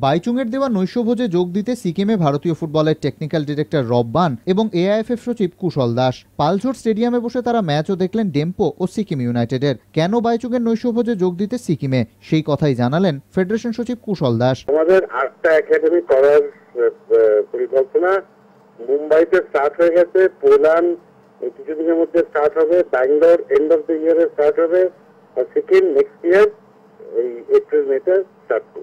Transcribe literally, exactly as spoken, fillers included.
বাইচুংয়ের দেওয়া নৈশভোজে যোগ দিতে সিকিমে ভারতীয় ফুটবলের টেকনিক্যাল ডিরেক্টর রব্বান এবং এআইএফএফ সচিব কুশল দাস। পালঝোর স্টেডিয়ামে বসে তারা ম্যাচও দেখলেন ডেম্পো ও সিকিম ইউনাইটেডের। কেন বাইচুংয়ের নৈশভোজে যোগ দিতে সিকিমে, সেই কথাই জানালেন ফেডারেশন সচিব কুশল দাস। আমাদের আটটা একাডেমি করার পরিকল্পনা মুম্বাইতে স্টার্ট হয়ে গেছে, পোল্যান্ড কিছুদিনের মধ্যে স্টার্ট হবে, ব্যাঙ্গালোর এন্ড অফ দ্য ইয়ারে স্টার্ট হবে, আর সিকিম নেক্সট ইয়ার এই এপ্রিল মেতে স্টার্ট করবে।